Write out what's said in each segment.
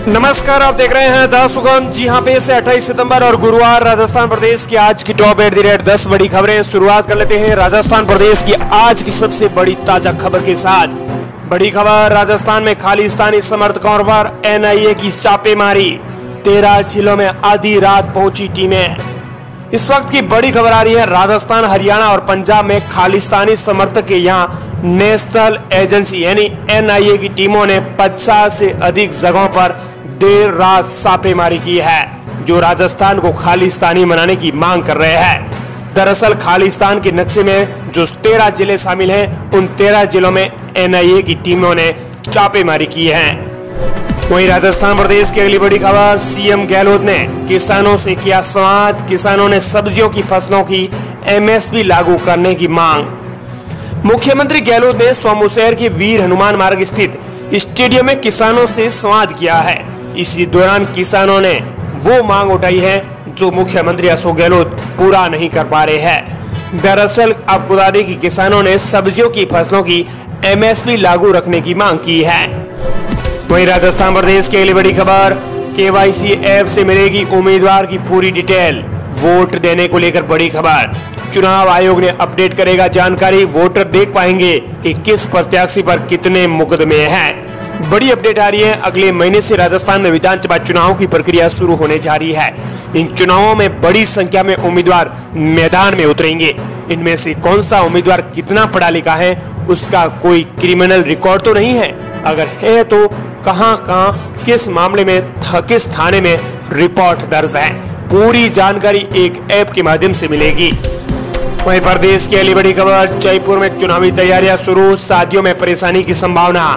नमस्कार, आप देख रहे हैं द सुगम। जी हां, पे से 28 सितंबर और गुरुवार राजस्थान प्रदेश की आज की टॉप एट द रेट 10 बड़ी खबरें। शुरुआत कर लेते हैं राजस्थान प्रदेश की आज की सबसे बड़ी ताजा खबर के साथ। बड़ी खबर, राजस्थान में खालिस्तानी समर्थकों पर एनआईए की छापेमारी। 13 जिलों में आधी रात पहुंची टीमें। इस वक्त की बड़ी खबर आ रही है, राजस्थान, हरियाणा और पंजाब में खालिस्तानी समर्थक के यहाँ नेशनल एजेंसी यानी एनआईए की टीमों ने 50 से अधिक जगहों पर देर रात छापेमारी की है, जो राजस्थान को खालिस्तानी बनाने की मांग कर रहे हैं। दरअसल खालिस्तान के नक्शे में जो 13 जिले शामिल हैं, उन 13 जिलों में एनआईए की टीमों ने छापेमारी की है। वहीं राजस्थान प्रदेश की अगली बड़ी खबर, सीएम गहलोत ने किसानों से किया संवाद। किसानों ने सब्जियों की फसलों की एमएसपी लागू करने की मांग। मुख्यमंत्री गहलोत ने सोमूशहर के वीर हनुमान मार्ग स्थित स्टेडियम में किसानों से संवाद किया है। इसी दौरान किसानों ने वो मांग उठाई है जो मुख्यमंत्री अशोक गहलोत पूरा नहीं कर पा रहे हैं। दरअसल आपको बता दें कि किसानों ने सब्जियों की फसलों की एमएसपी लागू रखने की मांग की है। वहीं राजस्थान प्रदेश की अगली बड़ी खबर, केवाईसी ऐप से मिलेगी उम्मीदवार की पूरी डिटेल। वोट देने को लेकर बड़ी खबर, चुनाव आयोग ने अपडेट करेगा जानकारी। वोटर देख पाएंगे कि किस प्रत्याशी पर कितने मुकदमे हैं। बड़ी अपडेट आ रही है, अगले महीने से राजस्थान में विधानसभा चुनाव की प्रक्रिया शुरू होने जा रही है। इन चुनावों में बड़ी संख्या में उम्मीदवार मैदान में उतरेंगे। इनमें से कौन सा उम्मीदवार कितना पढ़ा लिखा है, उसका कोई क्रिमिनल रिकॉर्ड तो नहीं है, अगर है तो कहां किस मामले में किस थाने में रिपोर्ट दर्ज है, पूरी जानकारी एक ऐप के माध्यम से मिलेगी। वहीं प्रदेश की अगली बड़ी खबर, जयपुर में चुनावी तैयारियां शुरू। शादियों में परेशानी की संभावना।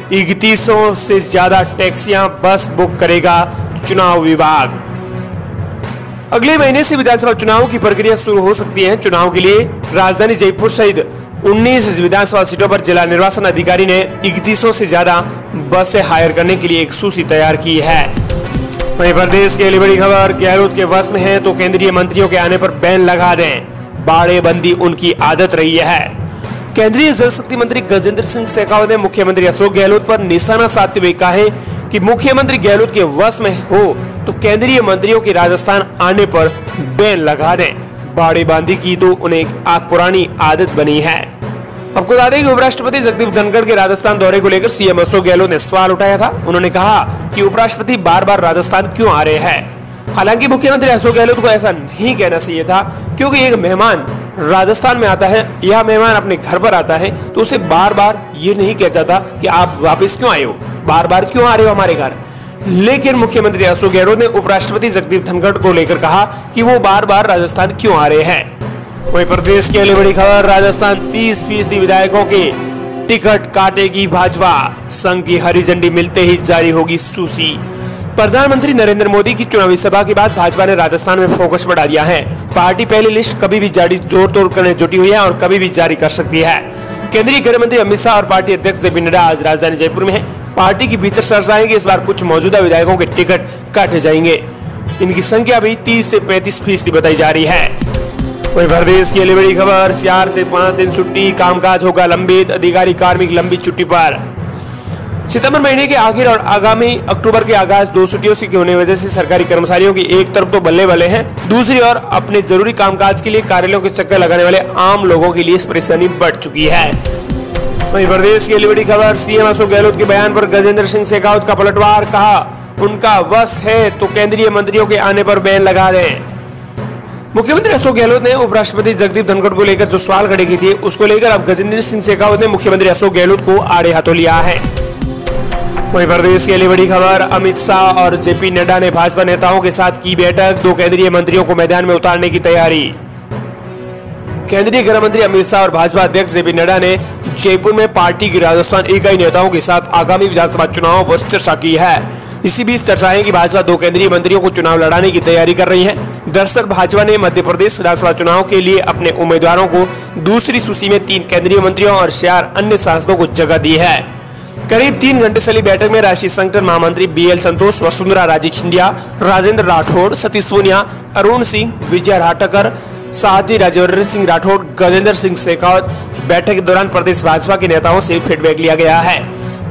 3100 से ज्यादा टैक्सियां बस बुक करेगा चुनाव विभाग। अगले महीने से विधानसभा चुनाव की प्रक्रिया शुरू हो सकती है। चुनाव के लिए राजधानी जयपुर सहित 19 विधानसभा सीटों पर जिला निर्वाचन अधिकारी ने 3100 से ज्यादा बसें हायर करने के लिए एक सूची तैयार की है। वहीं प्रदेश की अगली बड़ी खबर, गहलोत के वश में है तो केंद्रीय मंत्रियों के आने पर बैन लगा दें। बाड़ेबंदी उनकी आदत रही है। केंद्रीय जल शक्ति मंत्री गजेंद्र सिंह शेखावत ने मुख्यमंत्री अशोक गहलोत पर निशाना साधते हुए कहा है कि मुख्यमंत्री गहलोत के वश में हो तो केंद्रीय मंत्रियों के राजस्थान आने पर बैन लगा दें। बाड़ेबंदी की तो उन्हें एक पुरानी आदत बनी है। आपको बता दें कि उपराष्ट्रपति जगदीप धनखड़ के राजस्थान दौरे को लेकर सीएम अशोक गहलोत ने सवाल उठाया था। उन्होंने कहा कि उपराष्ट्रपति बार बार राजस्थान क्यों आ रहे हैं। हालांकि मुख्यमंत्री अशोक गहलोत को ऐसा नहीं कहना चाहिए था, क्योंकि एक मेहमान राजस्थान में आता है या मेहमान अपने घर पर आता है तो उसे बार बार ये नहीं कह जाता कि आप वापस क्यों आए हो, बार बार क्यों आ रहे हो हमारे घर। लेकिन मुख्यमंत्री अशोक गहलोत ने उपराष्ट्रपति जगदीप धनखड़ को लेकर कहा कि वो बार बार राजस्थान क्यों आ रहे हैं। वहीं प्रदेश की अगली बड़ी खबर, राजस्थान 30% विधायकों के टिकट काटेगी भाजपा। संघ की हरी झंडी मिलते ही जारी होगी सूची। प्रधानमंत्री नरेंद्र मोदी की चुनावी सभा के बाद भाजपा ने राजस्थान में फोकस बढ़ा दिया है। पार्टी पहली लिस्ट कभी भी जारी जोर तोड़ करने जुटी हुई है और कभी भी जारी कर सकती है। केंद्रीय गृह मंत्री अमित शाह और पार्टी अध्यक्ष जेपी नड्डा आज राजधानी जयपुर में है। पार्टी की भीतर चर्चा है कि इस बार कुछ मौजूदा विधायकों के टिकट काटे जाएंगे। इनकी संख्या भी 30 से 35% बताई जा रही है। वहीं प्रदेश की अगली बड़ी खबर, 4 से 5 दिन छुट्टी, कामकाज होगा लंबित। अधिकारी कार्मिक लंबी छुट्टी पर। सितंबर महीने के आखिर और आगामी अक्टूबर के आगाज 2 छुट्टियों से होने वजह से सरकारी कर्मचारियों की एक तरफ तो बल्ले बल्ले हैं, दूसरी ओर अपने जरूरी कामकाज के लिए कार्यालयों के चक्कर लगाने वाले आम लोगों के लिए परेशानी बढ़ चुकी है। वहीं प्रदेश की अगली बड़ी खबर, सीएम अशोक गहलोत के बयान पर गजेंद्र सिंह शेखावत का पलटवार। कहा उनका वश है तो केंद्रीय मंत्रियों के आने पर बैन लगा दें। मुख्यमंत्री अशोक गहलोत ने उपराष्ट्रपति जगदीप धनखड़ को लेकर जो सवाल खड़े किए थे, उसको लेकर अब गजेंद्र सिंह शेखावत ने मुख्यमंत्री अशोक गहलोत को आड़े हाथों लिया है। वहीं प्रदेश की अगली बड़ी खबर, अमित शाह और जेपी नड्डा ने भाजपा नेताओं के साथ की बैठक। 2 केंद्रीय मंत्रियों को मैदान में उतारने की तैयारी। केंद्रीय गृह मंत्री अमित शाह और भाजपा अध्यक्ष जेपी नड्डा ने जयपुर में पार्टी की राजस्थान इकाई नेताओं के साथ आगामी विधानसभा चुनावों पर चर्चा की है। इसी बीच चर्चा है कि भाजपा 2 केंद्रीय मंत्रियों को चुनाव लड़ाने की तैयारी कर रही है। दरअसल भाजपा ने मध्य प्रदेश विधानसभा चुनाव के लिए अपने उम्मीदवारों को दूसरी सूची में 3 केंद्रीय मंत्रियों और 4 अन्य सांसदों को जगह दी है। करीब 3 घंटे चली बैठक में राष्ट्रीय संगठन महामंत्री बीएल संतोष, वसुंधरा राजे सिंधिया, राजेंद्र राठौड़, सतीश पूनिया, अरुण सिंह, विजय राटकर, साथी राजवर्धन सिंह राठौड़, गजेंद्र सिंह शेखावत। बैठक के दौरान प्रदेश भाजपा के नेताओं से फीडबैक लिया गया है।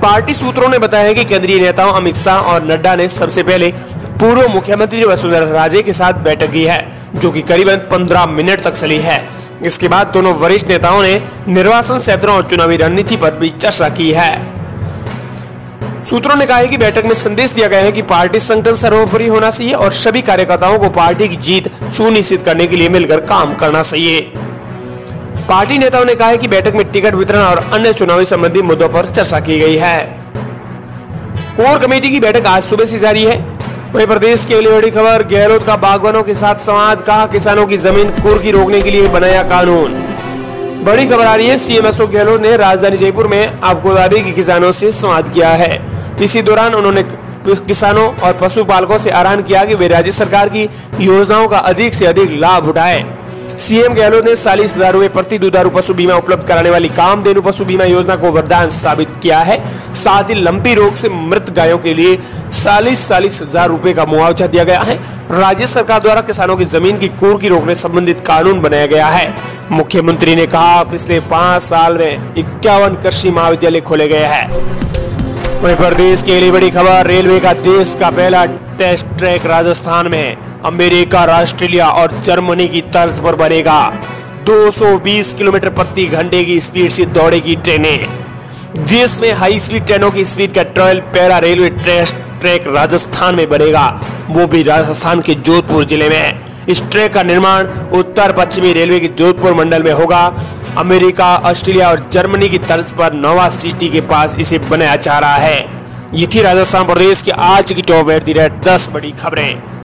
पार्टी सूत्रों ने बताया कि केंद्रीय नेताओं अमित शाह और नड्डा ने सबसे पहले पूर्व मुख्यमंत्री वसुंधरा राजे के साथ बैठक की है, जो कि करीबन 15 मिनट तक चली है। इसके बाद दोनों वरिष्ठ नेताओं ने निर्वाचन क्षेत्रों और चुनावी रणनीति पर भी चर्चा की है। सूत्रों ने कहा है कि बैठक में संदेश दिया गया है कि पार्टी संगठन सर्वोपरि होना चाहिए और सभी कार्यकर्ताओं को पार्टी की जीत सुनिश्चित करने के लिए मिलकर काम करना चाहिए। पार्टी नेताओं ने कहा है कि बैठक में टिकट वितरण और अन्य चुनावी संबंधी मुद्दों पर चर्चा की गई है। कोर कमेटी की बैठक आज सुबह से जारी है। वहीं प्रदेश के लिए बड़ी खबर, गहलोत का बागवानों के साथ संवाद, कहा किसानों की जमीन कुर्की रोकने के लिए बनाया कानून। बड़ी खबर आ रही है, सीएम अशोक गहलोत ने राजधानी जयपुर में आपको बता दें कि किसानों से संवाद किया है। इसी दौरान उन्होंने किसानों और पशुपालकों से आह्वान किया कि वे राज्य सरकार की योजनाओं का अधिक से अधिक लाभ उठाएं। सीएम गहलोत ने 40,000 रुपए प्रति दुधारू पशु बीमा उपलब्ध कराने वाली कामधेनु पशु बीमा योजना को वरदान साबित किया है। साथ ही लंपी रोग से मृत गायों के लिए 40,000 रुपए का मुआवजा दिया गया है। राज्य सरकार द्वारा किसानों की जमीन की कुर्की रोकने संबंधित कानून बनाया गया है। मुख्यमंत्री ने कहा, पिछले 5 साल में 51 कृषि महाविद्यालय खोले गए हैं। वहीं प्रदेश के लिए बड़ी खबर, रेलवे का देश का पहला टेस्ट ट्रैक राजस्थान में अमेरिका, ऑस्ट्रेलिया और जर्मनी की तर्ज पर बनेगा। 220 किलोमीटर प्रति घंटे की स्पीड से दौड़ेगी ट्रेनें। देश में हाई स्पीड ट्रेनों की स्पीड का ट्रायल पहला रेलवे टेस्ट ट्रैक राजस्थान में बनेगा, वो भी राजस्थान के जोधपुर जिले में। इस ट्रैक का निर्माण उत्तर पश्चिमी रेलवे के जोधपुर मंडल में होगा। अमेरिका, ऑस्ट्रेलिया और जर्मनी की तर्ज पर नोवा सिटी के पास इसे बनाया जा रहा है। ये थी राजस्थान प्रदेश की आज की टॉप 10 बड़ी खबरें।